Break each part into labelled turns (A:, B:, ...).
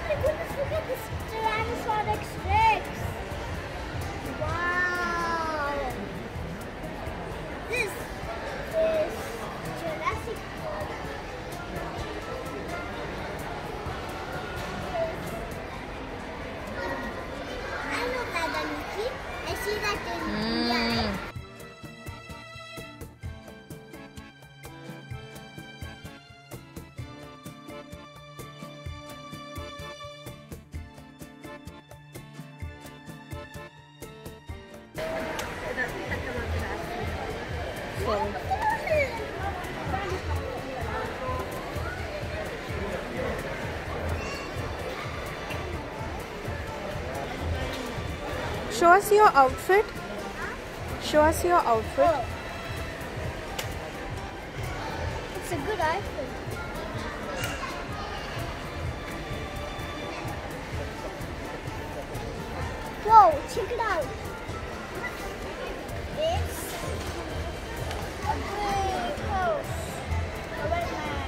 A: my goodness, look at this Tyrannosaurus Rex. Wow. This is Jurassic Park. I know that, Nikki. I see that in India, right?
B: Show us your outfit. Show us your outfit.
A: Oh. It's a good outfit. Whoa, check it out. It's a big house. A red man.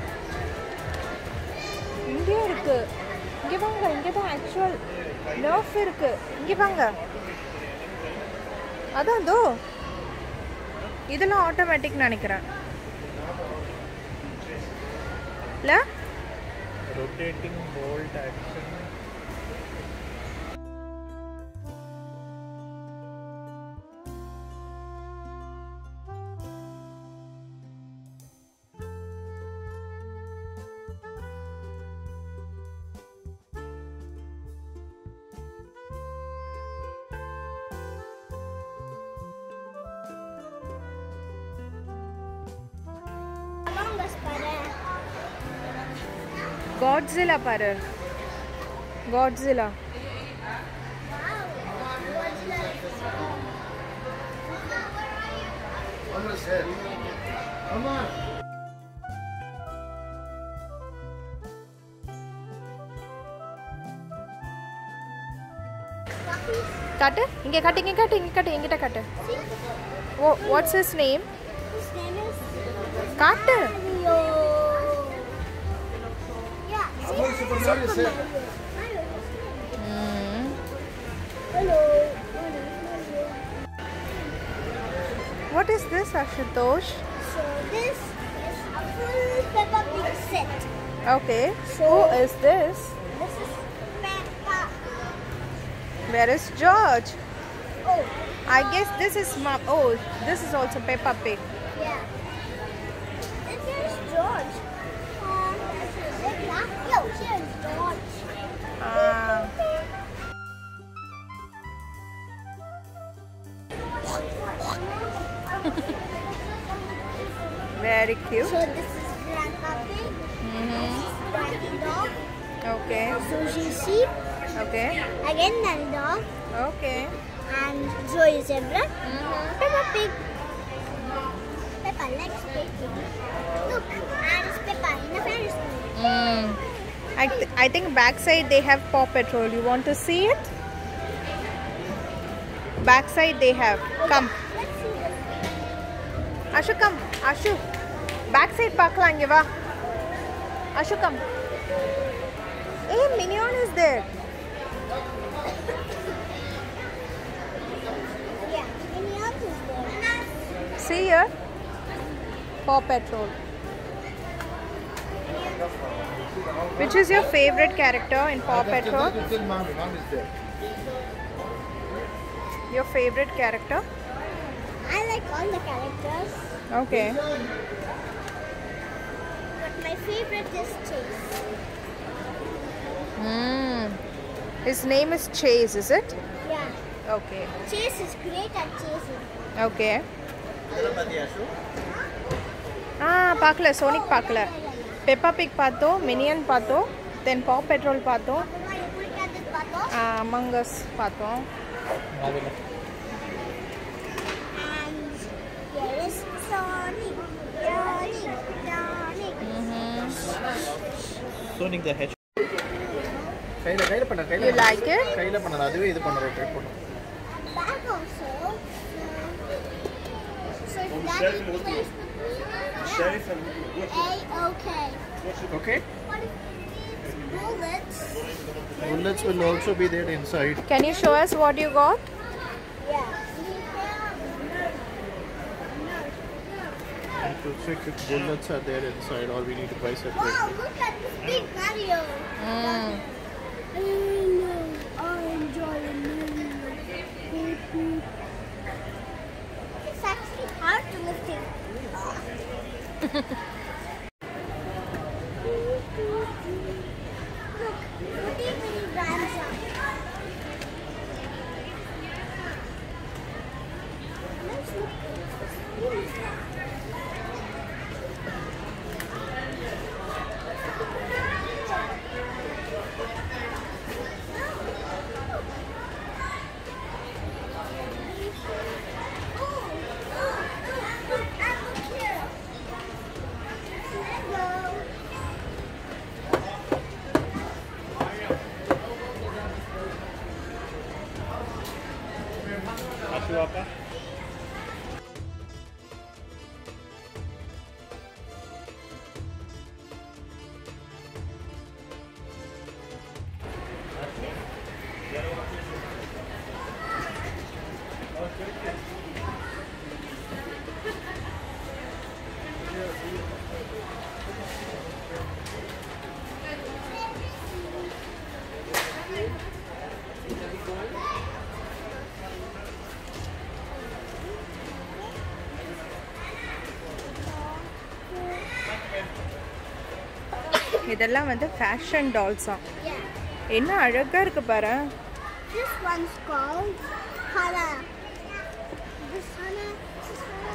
B: இங்கே இருக்கு. இங்கே வாங்க. இங்கே தான் actual nerf இருக்கு. இங்கே வாங்க. அதான் தோ. இதெல்லாம் ஆட்டோமேட்டிக் நினைக்கிறேன். இல்ல?
C: Rotating bolt action.
A: Among Us பாரு.
B: Godzilla பாரு. Godzilla.
A: Wow.
D: Almost there. Come on.
B: காட்டு. இங்கே காட்டு. இங்கே காட்டு. இங்கே காட்டு. என்கிட்ட காட்டு. What's his name?
A: His name is
B: காட்டு.
A: Mario. Yeah, see,
D: Where's Super Mario sit?
A: Mario.
B: Hmm.
A: Hello.
B: What is this, Ashutosh?
A: So this is a full Peppa Pig set.
B: Okay.
A: So-
B: Who is this?
A: This is Peppa.
B: Where is George?
A: Oh,
B: I guess this is Mom. Oh, this is also Peppa Pig.
A: yeah. Then here's George. Peppa. Yo, here's George.
B: Ah. Very cute.
A: So this is Grandpa Pig.
B: Mm-hmm.
A: Daddy Dog.
B: Okay.
A: Sushi Sheep.
B: Okay.
A: Again Daddy Dog.
B: Okay.
A: And Joey Zebra.
B: Mm-hmm.
A: Peppa Pig. Peppa likes baking. Look, and it's Peppa in a Ferris wheel.
B: I think backside they have Paw Patrol. You want to see it? Backside they have. Come.
A: Let's see this.
B: Ashu, come. Ashu. Backside பார்க்கலாம் இங்க வா. Ashu, come. Hey, Minion is there.
A: Yeah, Minions is there.
B: See here. Paw Patrol. Which is your favorite character in Paw Patrol?
D: Still mommy. Mom is there.
B: Your favorite character?
A: I like all the characters,
B: Okay.
A: but my favorite is Chase.
B: His name is Chase, is it?
A: Yeah,
B: Okay.
A: Chase is great at chasing.
B: Okay. பார்க்கல Sonic பார்க்கல Peppa big பார்த்தோம் minion பார்த்தோம் தென் பா petrol பார்த்தோம்
A: Mama, you look at this bottle.
B: Among us பார்த்தோம்
A: And here is Sonic.
C: Sonic the Hedgehog.
D: கையில பண்ண கையில
B: You like it?
D: கையில பண்ண அதுவே இது பண்ண ரொட்டேட் பண்ணு
A: Back also. So if Daddy plays with me, yeah. A-okay.
D: Okay
A: What if he needs bullets.
D: Bullets will also be there inside.
B: Can you show us what you got?
A: Yeah.
D: To check if bullets are there inside or we need to buy separate.
A: Wow, look at this big Mario. Hello, I'm Mario. It's actually hard to lift it. Look, pretty mini grandson. Let's look.
C: Ashwaka.
B: இதெல்லாம் வந்து fashion டால்ஸா.
A: Yeah.
B: என்ன அழகா இருக்கு பாரு.
A: This one's called Hana. This Hana. This Hana.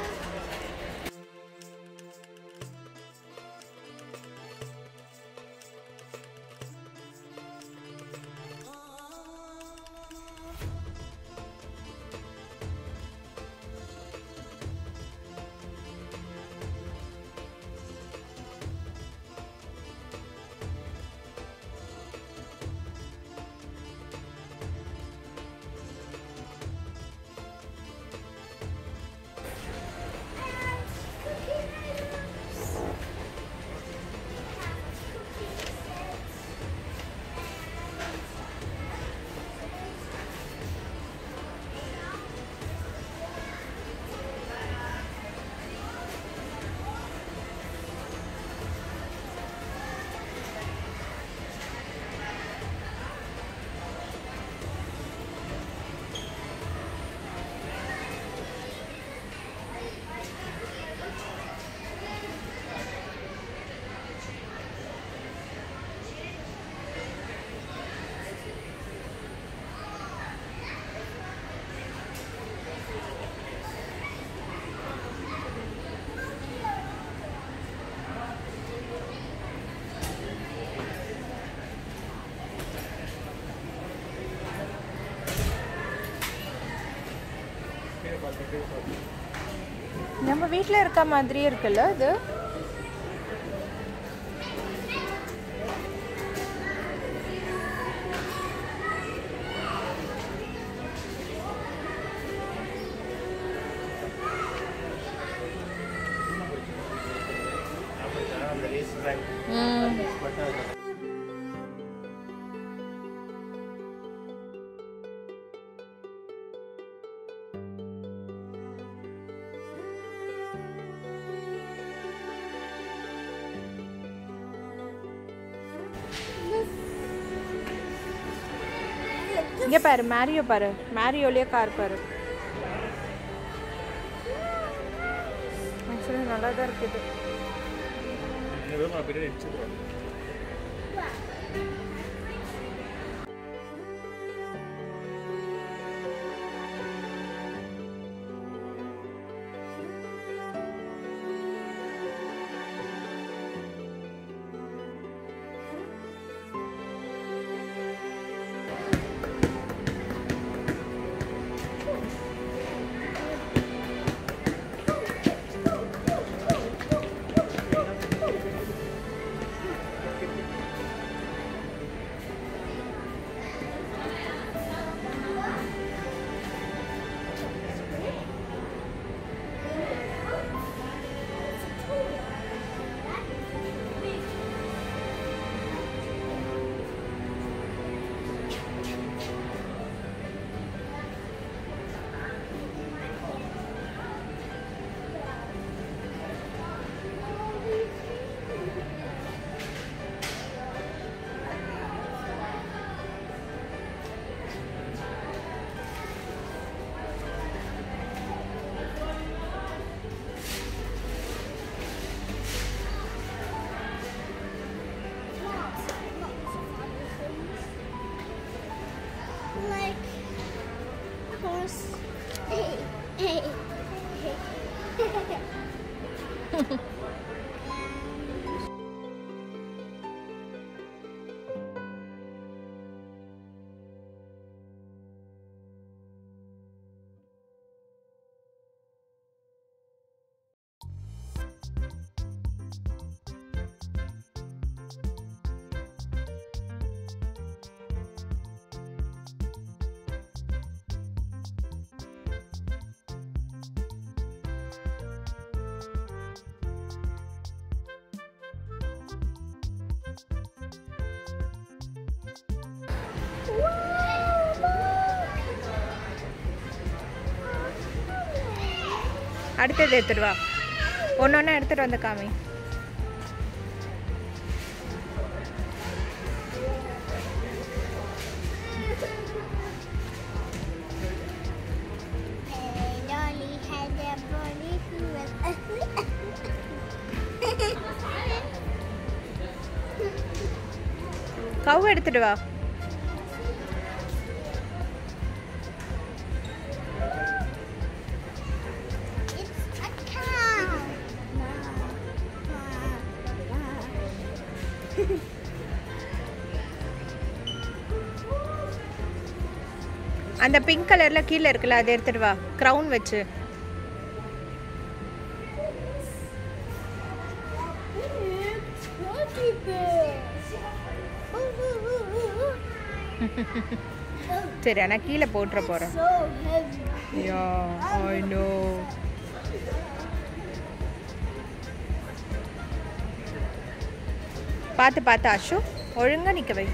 B: நம்ம வீட்ல இருக்க மாதிரியே இருக்குல்ல இது. இங்க பாரு மேரியோ பாரு. மேரியோலயே கார் பாரு. ஆக்சுவலி நல்லா தான் இருக்குது.
A: Yes.
B: அடுத்தது எடுத்துட்டு வா. ஒன்னொன்னா எடுத்துட்டு வந்து காமி. கவு எடுத்துட்டு வா. அந்த பிங்க் கலர்ல கீழே இருக்குல்ல அதை எடுத்துட்டு வா. கிரவுன் வச்சு. சரி நான் கீழே போட்டுற போறேன். Yeah, I know. பார்த்து பார்த்து அஷு ஒழுங்கா நிக்க வை.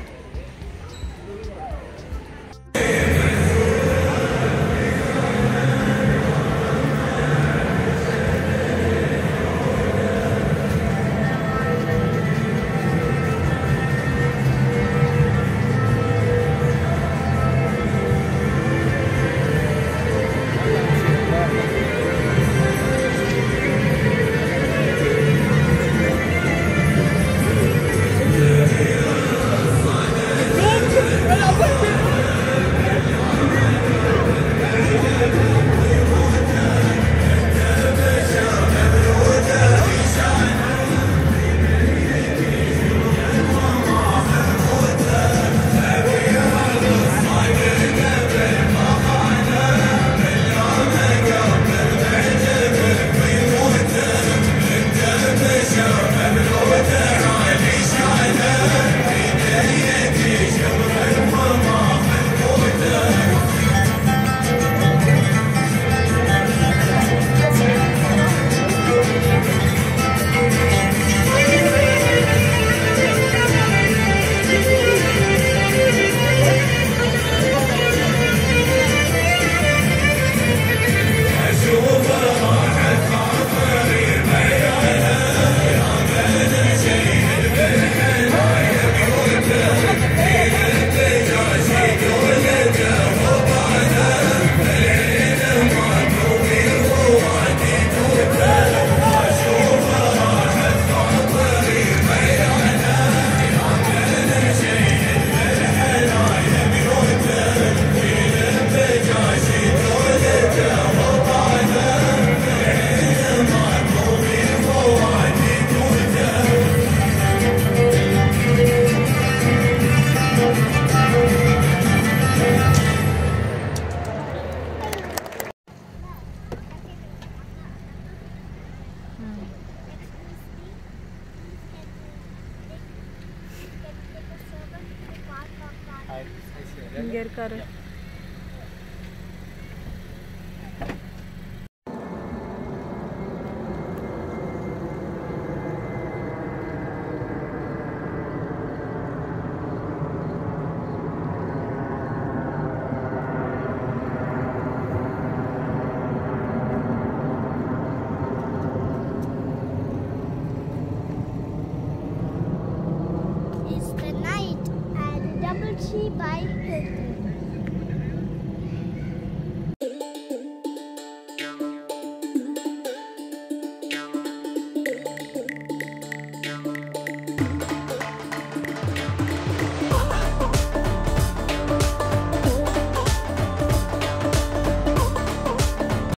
B: இங்க இருக்காரு.
A: It's the night at Double Tree by Hilton.